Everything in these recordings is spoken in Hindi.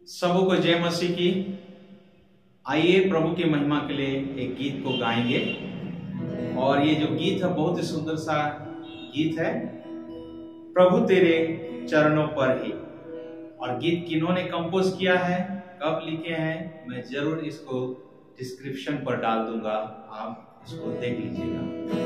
सबों को जय मसीह की। आइए प्रभु की महिमा के लिए एक गीत को गाएंगे। और ये जो गीत है बहुत ही सुंदर सा गीत है, प्रभु तेरे चरणों पर ही। और गीत किन्होंने कंपोज किया है, कब लिखे हैं, मैं जरूर इसको डिस्क्रिप्शन पर डाल दूंगा, आप इसको देख लीजिएगा।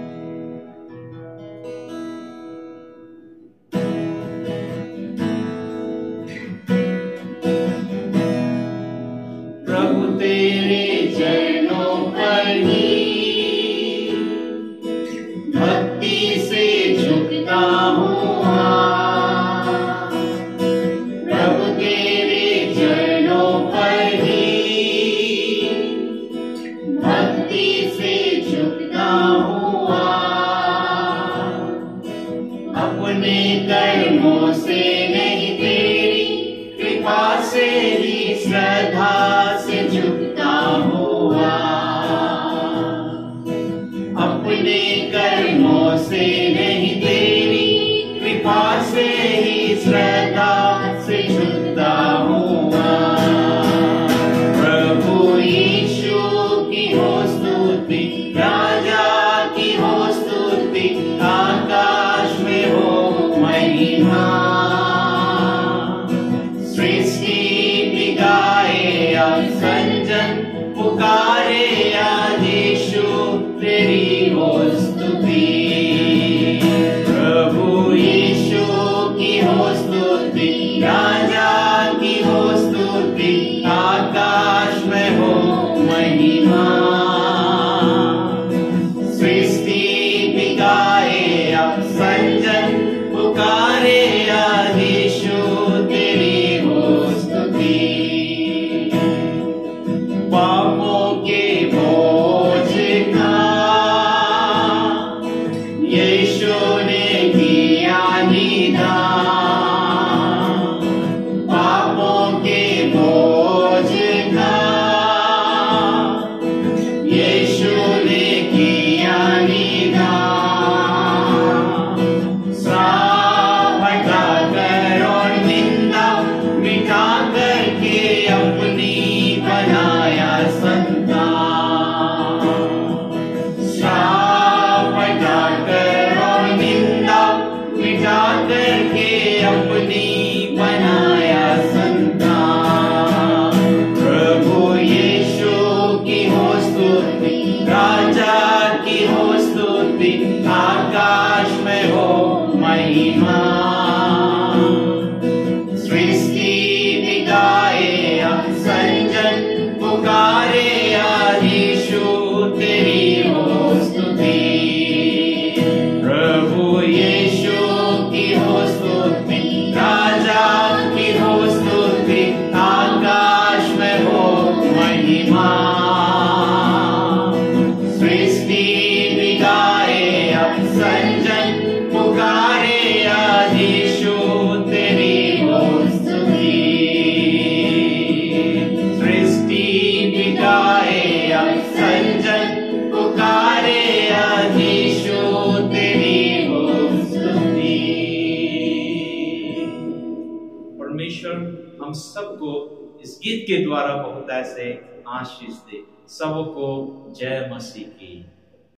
अपने कर्मों से नहीं, तेरी कृपा से ही श्रद्धा से झुकता हुआ। अपने कर्मों से नहीं, तेरी कृपा से ही श्रद्धा से झुकता हुआ। प्रभु यीशु की हो स्तुति, राजा की हो स्तुति, आकाश में हो महिमा। सृष्टि भी गाए अब संजन, पुकारे आज यीशु तेरी हो स्तुति। प्रभु यीशु की हो स्तुति, राजा की हो स्तुति, आकाश में हो महिमा। सृष्टि भी गाए अब संजन, पुकारे आज यीशु तेरी हो स्तुति। पापों के बोझ का यीशु ने किया निदान। पापों के बोझ का यीशु ने किया निदान। श्राप हटाकर और निंदा मिटा करके अपनी बनाया संतान। श्राप हटाकर और निंदा मिटा करके अपनी बनाया संतान। प्रभु यीशु की हो स्तुति, राजा की हो स्तुति, आकाश में हो महिमा। सृष्टि भी गाए अब संजन, पुकारे आज यीशु तेरी हो स्तुति। प्रभु यीशु की हो स्तुति, राजा की हो स्तुति, आकाश में हो महिमा। सृष्टि भी गाए अब संजन, पुकारे आज यीशु तेरी हो स्तुति। सृष्टि भी गाए अब संजन, पुकारे आज यीशु तेरी हो स्तुति। परमेश्वर हम सबको इस गीत के द्वारा बहुत ऐसे आशीष दे। सबको जय मसीह की।